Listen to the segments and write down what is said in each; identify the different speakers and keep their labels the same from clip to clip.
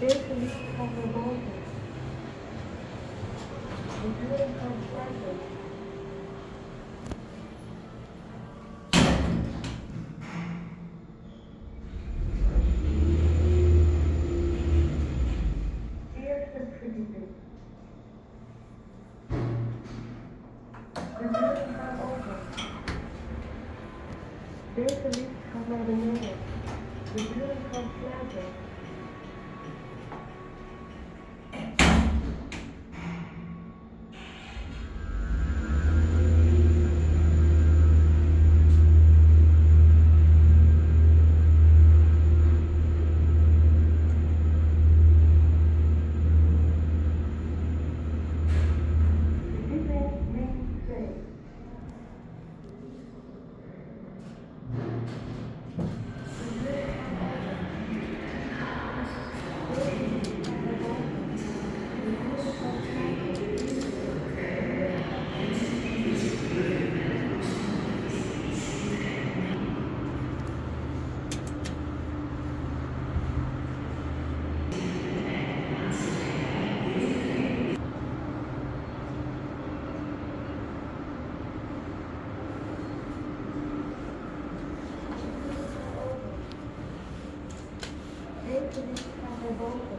Speaker 1: Deze liefde gaat naar boven. De deuren gaan sluiten. Eerste verdieping. De deuren gaan open. Deze liefde gaat naar beneden. De deuren gaan sluiten. Deze liefde gaat naar boven.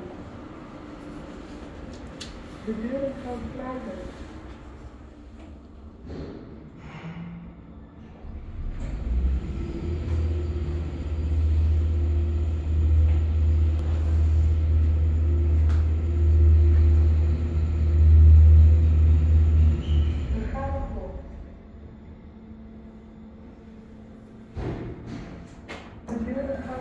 Speaker 1: De deuren gaan sluiten. We gaan ervoor. De deuren gaan